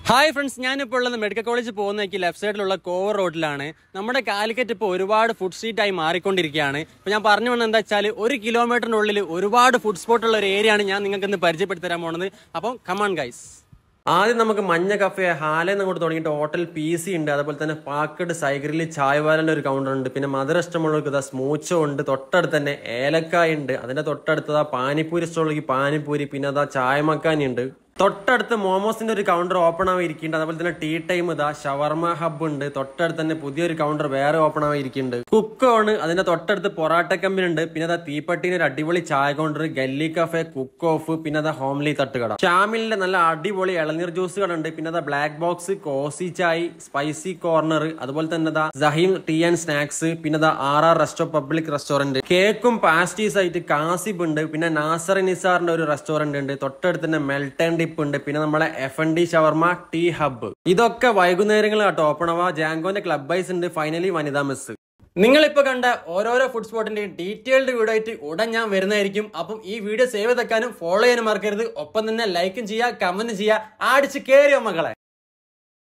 Hi friends, ഞാനിപ്പോൾ ഉള്ളത് medical college പോകുന്നേക്ക് left സൈഡിലുള്ള കോവർ റോഡിലാണ്. നമ്മുടെ കാലിക്കറ്റ് ഇപ്പോൾ ഒരുപാട് ഫുഡ് സ്ട്രീറ്റായി മാറിക്കൊണ്ടിരിക്കുകയാണ്. ഇപ്പോൾ ഞാൻ പറഞ്ഞു വന്നത് എന്താ വെച്ചാൽ 1 കിലോമീറ്ററിനുള്ളിൽ ഒരുപാട് ഫുഡ് സ്പോട്ടുള്ള ഒരു ഏരിയയാണ് ഞാൻ നിങ്ങൾക്ക് ഇന്ന് പരിചയപ്പെടുത്തി തരാൻ പോകുന്നത്. അപ്പം കമാൺ ഗൈസ്. ആദ്യം നമുക്ക് മഞ്ഞ കഫേ ഹാലെന്ന് അങ്ങോട്ട് തുടങ്ങിയിട്ട് ഹോട്ടൽ PC ഉണ്ട്, അതുപോലെ തന്നെ പാക്കഡ് സൈക്കിളിൽ ചായവാലൻ്റെ ഒരു കൗണ്ടർ ഉണ്ട്, പിന്നെ മധുര ഇഷ്ടമുള്ളവർക്ക് ഇതാ സ്മൂച്ചോ ഉണ്ട്, തൊട്ടടുത്ത് തന്നെ ഏലക്കായ ഉണ്ട്, അതിന്റെ തൊട്ടടുത്തതാ പാനിപ്പൂരി സ്റ്റോളിലേക്ക് പാനിപ്പൂരി, പിന്നെ അതാ ചായമക്കാനി ഉണ്ട്. തൊട്ടടുത്ത് മോമോസിന്റെ ഒരു കൗണ്ടർ ഓപ്പൺ ആയിരിക്കുന്നുണ്ട്, അതുപോലെ തന്നെ ടീ ടൈം ഇതാ ഷവർമ ഹബ് ഉണ്ട്, തൊട്ടടുത്ത് തന്നെ പുതിയൊരു കൗണ്ടർ വേറെ ഓപ്പൺ ആയിരിക്കുന്നുണ്ട്. കുക്കോണ്, അതിന്റെ തൊട്ടടുത്ത് പൊറാട്ട കമ്പനി ഉണ്ട്, പിന്നെ അതാ തീപ്പട്ടീന് ഒരു അടിപൊളി ചായ counter, gully cafe, cook off, പിന്നെ അതാ ഹോംലി തട്ടുകട. ഷാമിലിന്റെ നല്ല അടിപൊളി ഇളനീർ ജ്യൂസ് കട ഉണ്ട്, പിന്നെ അതാ black box, cosy chai, spicy corner, അതുപോലെ തന്നെ അതാ സഹീം ടീ ആൻഡ് സ്നാക്സ്, പിന്നെ അതാ RR റെസ്റ്റോ പബ്ലിക് റെസ്റ്റോറന്റ്. കേക്കും പാസ്റ്റീസ് ആയിട്ട് കാസിബ് ഉണ്ട്, പിന്നെ നാസർ നിസാറിന്റെ ഒരു റെസ്റ്റോറന്റ് ഉണ്ട്, തൊട്ടടുത്ത് തന്നെ മെൽട്ടൻ ഉണ്ട്, പിന്നെ നമ്മളെ F&D ഷവർമ ടീ ഹബ്. ഇതൊക്കെ വൈകുന്നേരങ്ങൾ കേട്ടോ ഓപ്പൺ ആവാ. ജാങ്കോന്റെ ക്ലബ് ഐസ് ഉണ്ട്, ഫൈനലി വനിതാ മെസ്. നിങ്ങളിപ്പോ കണ്ട ഓരോരോ ഫുഡ് സ്പോട്ടിന്റെയും ഡീറ്റെയിൽഡ് വീഡിയോ ആയിട്ട് ഉടൻ ഞാൻ വരുന്നതായിരിക്കും. അപ്പം ഈ വീഡിയോ സേവ് ചെയ്തേക്കാനും ഫോളോ ചെയ്യാനും മറക്കരുത്. ഒപ്പം തന്നെ ലൈക്കും ചെയ്യുക, കമന്റ് ചെയ്യുക, അടിച്ച് കേറിയോ മകളെ.